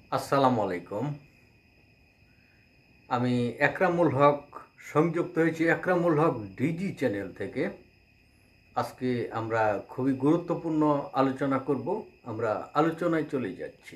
আসসালামু আলাইকুম। আমি একরামুল হক সংযুক্ত হয়েছি একরামুল হক ডিজি চ্যানেল থেকে। আজকে আমরা খুবই গুরুত্বপূর্ণ আলোচনা করব। আমরা আলোচনায় চলে যাচ্ছি।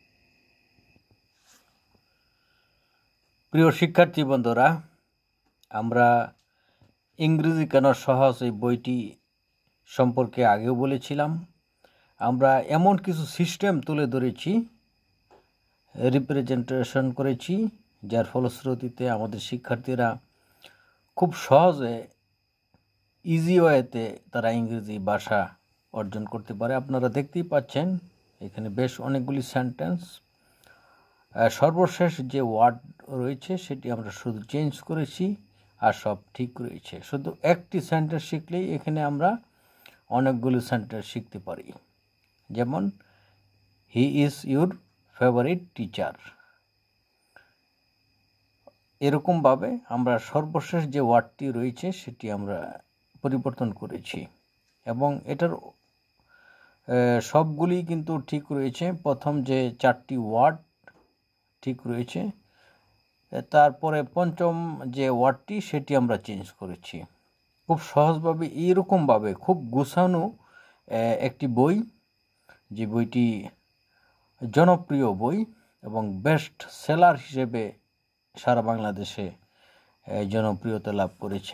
প্রিয় শিক্ষার্থী বন্ধুরা, আমরা ইংরেজি কেন সহজ এই বইটি সম্পর্কে আগেও বলেছিলাম। আমরা এমন কিছু সিস্টেম তুলে ধরেছি, রিপ্রেজেন্টেশন করেছি, যার ফলশ্রুতিতে আমাদের শিক্ষার্থীরা খুব সহজে ইজি ওয়েতে তারা ইংরেজি ভাষা অর্জন করতে পারে। আপনারা দেখতেই পাচ্ছেন এখানে বেশ অনেকগুলি সেন্টেন্স। সর্বশেষ যে ওয়ার্ড রয়েছে সেটি আমরা শুধু চেঞ্জ করেছি, আর সব ঠিক রয়েছে। শুধু একটি সেন্টেন্স শিখলেই এখানে আমরা অনেকগুলো সেন্টেন্স শিখতে পারি। যেমন, he is your favourite teacher. এরকমভাবে আমরা সর্বশেষ যে ওয়ার্ডটি রয়েছে সেটি আমরা পরিবর্তন করেছি, এবং এটার সবগুলি কিন্তু ঠিক রয়েছে। প্রথম যে 4টি ওয়ার্ড ঠিক রয়েছে, তারপরে পঞ্চম যে ওয়ার্ডটি সেটি আমরা চেঞ্জ করেছি। খুব সহজভাবে এইরকমভাবে খুব গুছানো একটি বই, যে বইটি জনপ্রিয় বই এবং বেস্ট সেলার হিসেবে সারা বাংলাদেশে জনপ্রিয়তা লাভ করেছে।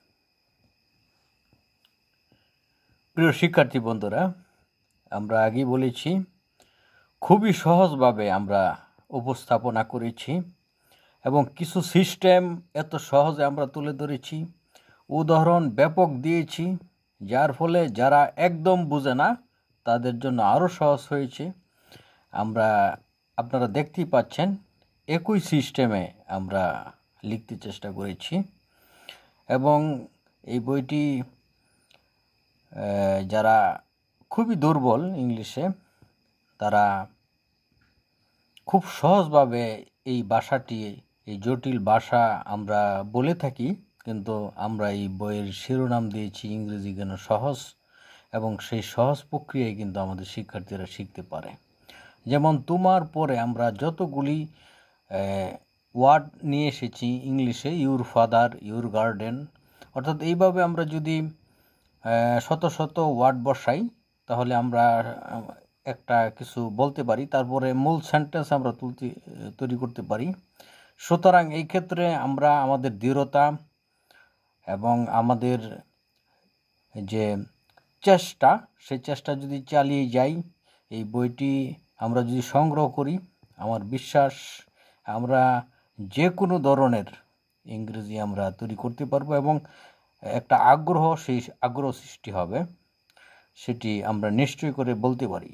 প্রিয় শিক্ষার্থী বন্ধুরা, আমরা আগেই বলেছি খুবই সহজভাবে আমরা উপস্থাপনা করেছি এবং কিছু সিস্টেম এত সহজে আমরা তুলে ধরেছি, উদাহরণ ব্যাপক দিয়েছি, যার ফলে যারা একদম বুঝে না তাদের জন্য আরও সহজ হয়েছে। আপনারা দেখতেই পাচ্ছেন একই সিস্টেমে আমরা লিখতে চেষ্টা করেছি, এবং এই বইটি যারা খুবই দুর্বল ইংলিশে, তারা খুব সহজভাবে এই ভাষাটি, এই জটিল ভাষা আমরা বলে থাকি, কিন্তু আমরা এই বইয়ের শিরোনাম দিয়েছি ইংরেজি কেন সহজ, এবং সেই সহজ প্রক্রিয়ায় কিন্তু আমাদের শিক্ষার্থীরা শিখতে পারে। যেমন, তোমার পরে আমরা যতগুলি ওয়ার্ড নিয়ে এসেছি ইংলিশে, ইউর ফাদার, ইউর গার্ডেন, অর্থাৎ এইভাবে আমরা যদি শত শত ওয়ার্ড বসাই তাহলে আমরা একটা কিছু বলতে পারি, তারপরে মূল সেন্টেন্স আমরা তৈরি করতে পারি। সুতরাং এই ক্ষেত্রে আমরা আমাদের দৃঢ়তা এবং আমাদের যে চেষ্টা, সেই চেষ্টা যদি চালিয়ে যাই, এই বইটি আমরা যদি সংগ্রহ করি, আমার বিশ্বাস আমরা যে কোনো ধরনের ইংরেজি আমরা তৈরি করতে পারবো, এবং একটা সেই আগ্রহ সৃষ্টি হবে, সেটি আমরা নিশ্চয় করে বলতে পারি।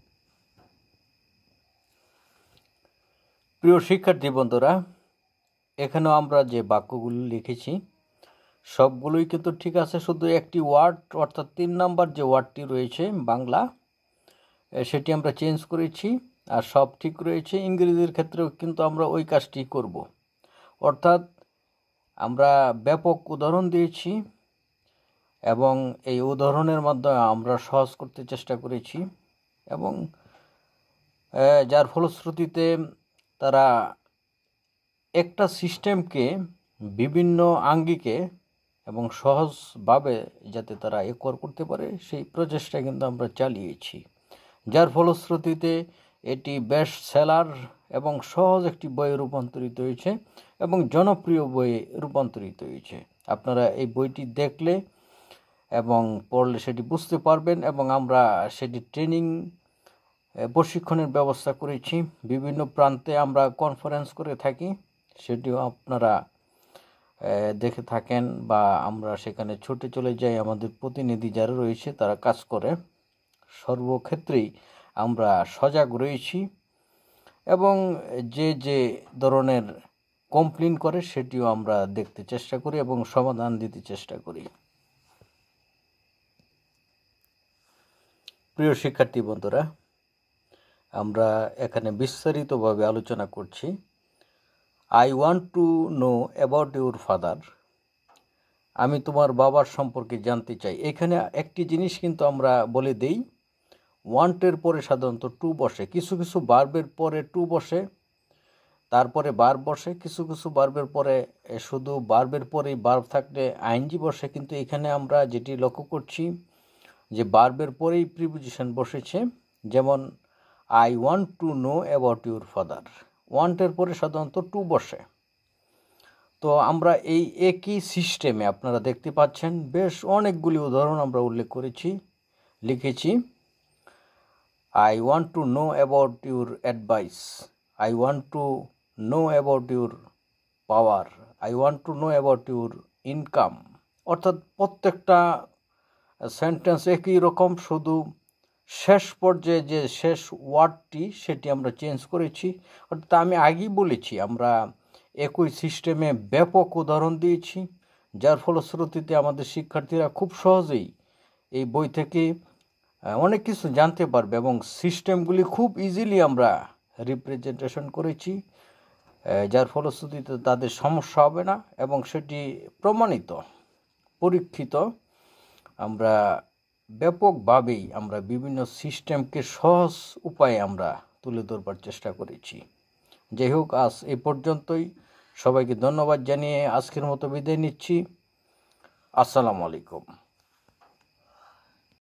প্রিয় শিক্ষার্থী বন্ধুরা, এখানেও আমরা যে বাক্যগুলো লিখেছি সবগুলোই কিন্তু ঠিক আছে, শুধু একটি ওয়ার্ড, অর্থাৎ 3 নম্বর যে ওয়ার্ডটি রয়েছে বাংলা, সেটি আমরা চেঞ্জ করেছি, আর সব ঠিক রয়েছে। ইংরেজির ক্ষেত্রেও কিন্তু আমরা ওই কাজটি করব, অর্থাৎ আমরা ব্যাপক উদাহরণ দিয়েছি এবং এই উদাহরণের মাধ্যমে আমরা সহজ করতে চেষ্টা করেছি, এবং যার ফলশ্রুতিতে তারা একটা সিস্টেমকে বিভিন্ন আঙ্গিকে এবং সহজভাবে যাতে তারা একর করতে পারে সেই প্রচেষ্টা কিন্তু আমরা চালিয়েছি, যার ফলশ্রুতিতে এটি বেস্ট সেলার এবং সহজ একটি বইয়ে রূপান্তরিত হয়েছে এবং জনপ্রিয় বইয়ে রূপান্তরিত হয়েছে। আপনারা এই বইটি দেখলে এবং পড়লে সেটি বুঝতে পারবেন, এবং আমরা সেটি ট্রেনিং প্রশিক্ষণের ব্যবস্থা করেছি। বিভিন্ন প্রান্তে আমরা কনফারেন্স করে থাকি, সেটিও আপনারা দেখে থাকেন, বা আমরা সেখানে ছুটে চলে যাই, আমাদের প্রতিনিধি যারা রয়েছে তারা কাজ করে। সর্বক্ষেত্রেই আমরা সজাগ রয়েছি, এবং যে ধরনের কমপ্লেন করে সেটিও আমরা দেখতে চেষ্টা করি এবং সমাধান দিতে চেষ্টা করি। প্রিয় শিক্ষার্থী বন্ধুরা, আমরা এখানে বিস্তারিতভাবে আলোচনা করছি। I want to know about your father. আমি তোমার বাবার সম্পর্কে জানতে চাই। এখানে একটি জিনিস কিন্তু আমরা বলে দেই, ওয়ান্টের পরে সাধারণত টু বসে, কিছু কিছু ভার্বের পরে টু বসে, তারপরে ভার্ব বসে, কিছু কিছু ভার্বের পরে শুধু ভার্বের পরেই ভার্ব থাকলে আইএনজি বসে। কিন্তু এখানে আমরা যেটি লক্ষ্য করছি যে ভার্বের পরেই প্রিপোজিশন বসেছে। যেমন I want to know about your father, ওয়ান্টের পরে সাধারণত টু বসে। তো আমরা এই একই সিস্টেমে আপনারা দেখতে পাচ্ছেন বেশ অনেকগুলি উদাহরণ আমরা উল্লেখ করেছি, লিখেছি। I want to know about your advice. I want to know about your power. I want to know about your income. অর্থাৎ প্রত্যেকটা সেন্টেন্স একই রকম, শুধু শেষ পর্যায়ে যে শেষ ওয়ার্ডটি সেটি আমরা চেঞ্জ করেছি। অর্থাৎ আমি আগেই বলেছি আমরা একই সিস্টেমে ব্যাপক উদাহরণ দিয়েছি, যার ফলশ্রুতিতে আমাদের শিক্ষার্থীরা খুব সহজেই এই বই থেকে অনেক কিছু জানতে পারবে এবং সিস্টেমগুলি খুব ইজিলি আমরা রিপ্রেজেন্টেশন করেছি, যার ফলশ্রুতিতে তাদের সমস্যা হবে না এবং সেটি প্রমাণিত, পরীক্ষিত। আমরা ব্যাপকভাবেই আমরা বিভিন্ন সিস্টেমকে সহজ উপায়ে আমরা তুলে ধরবার চেষ্টা করেছি। যাই হোক, আজ এই পর্যন্তই। সবাইকে ধন্যবাদ জানিয়ে আজকের মতো বিদায় নিচ্ছি। আসসালামু আলাইকুম।